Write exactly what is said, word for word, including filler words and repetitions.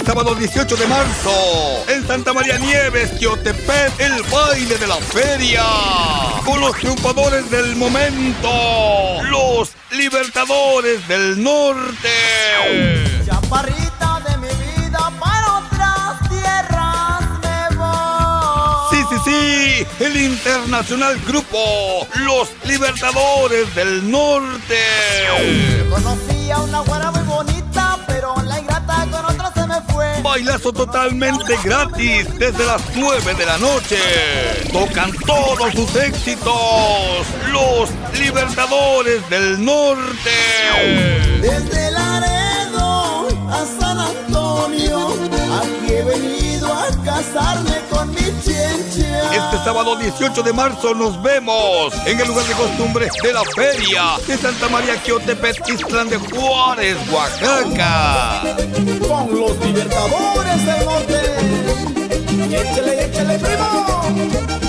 sábado dieciocho de marzo, en Santa María Nieves, Jiotepec, el baile de la feria, con los triunfadores del momento, los Libertadores del Norte. Chaparrita de mi vida, para otras tierras me voy. Sí, sí, sí, el internacional grupo, los Libertadores del Norte. Conocí a una güera muy bonita, pero la ingrata con otra se me fue. Bailazo totalmente gratis desde las nueve de la noche. Tocan todos sus éxitos, los Libertadores del Norte. Desde Laredo a San Antonio, aquí he venido a casarme con mi chencha. Este sábado dieciocho de marzo nos vemos en el lugar de costumbre de la feria de Santa María Jiotepec, Ixtlán de Juárez, Oaxaca. Con los Libertadores del Norte. Échale, échale, primo.